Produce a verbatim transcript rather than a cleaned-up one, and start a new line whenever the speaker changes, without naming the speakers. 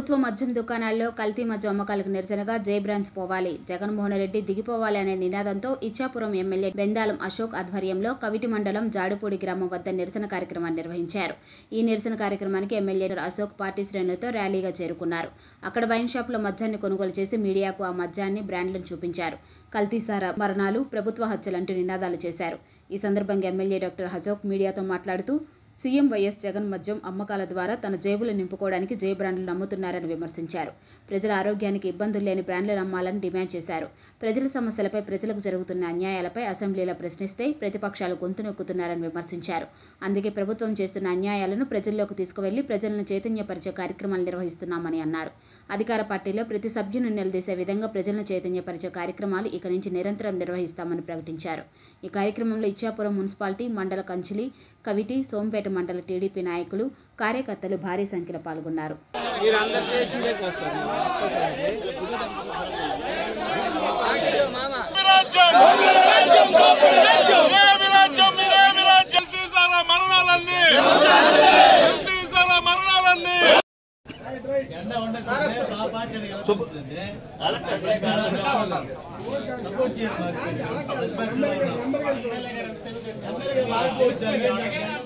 ప్రభుత్వ మద్యం దుకాణాల్లో కల్తీ మద్యం అమ్మకాలకు నిరసనగా జై బ్రాంచ్ పోవాలి, జగన్మోహన్ రెడ్డి దిగిపోవాలి అనే నినాదంతో ఇచ్చాపురం ఎమ్మెల్యే బెందాలం అశోక్ ఆధ్వర్యంలో కవిటి మండలం జాడుపూడి గ్రామం వద్ద నిరసన కార్యక్రమాన్ని నిర్వహించారు. ఈ నిరసన కార్యక్రమానికి ఎమ్మెల్యే అశోక్ పార్టీ శ్రేణులతో ర్యాలీగా చేరుకున్నారు. అక్కడ వైన్ షాప్లో మద్యాన్ని కొనుగోలు చేసి మీడియాకు ఆ మద్యాన్ని బ్రాండ్లను చూపించారు. కల్తీ సారా మరణాలు, ప్రభుత్వ హత్యలంటూ నినాదాలు చేశారు. ఈ సందర్భంగా ఎమ్మెల్యే డాక్టర్ అశోక్ మీడియాతో మాట్లాడుతూ సీఎం వైఎస్ జగన్ మద్యం అమ్మకాల ద్వారా తన జేబులు నింపుకోవడానికి జై బ్రాండ్లను నమ్ముతున్నారని విమర్శించారు. ప్రజల ఆరోగ్యానికి ఇబ్బందులు లేని బ్రాండ్లను అమ్మాలని డిమాండ్ చేశారు. ప్రజల సమస్యలపై, ప్రజలకు జరుగుతున్న అన్యాయాలపై అసెంబ్లీలో ప్రశ్నిస్తే ప్రతిపక్షాలు గొంతు నొక్కుతున్నారని విమర్శించారు. అందుకే ప్రభుత్వం చేస్తున్న అన్యాయాలను ప్రజల్లోకి తీసుకువెళ్లి ప్రజలను చైతన్యపరిచే కార్యక్రమాలు నిర్వహిస్తున్నామని అన్నారు. అధికార పార్టీలో ప్రతి సభ్యును నిలదీసే విధంగా ప్రజలను చైతన్యపరిచే కార్యక్రమాలు ఇక నుంచి నిరంతరం నిర్వహిస్తామని ప్రకటించారు. ఈ కార్యక్రమంలో ఇచ్చాపురం మున్సిపాలిటీ, మండల కంచిలి, కవిటి, సోంపేట మండల టీడీపీ నాయకులు, కార్యకర్తలు భారీ సంఖ్యలో పాల్గొన్నారు.
సపోర్ట్